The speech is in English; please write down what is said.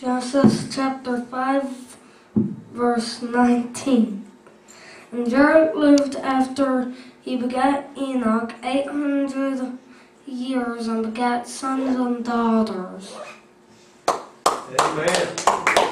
Genesis chapter 5, verse 19. And Jared lived after he begat Enoch 800 years and begat sons and daughters. Amen.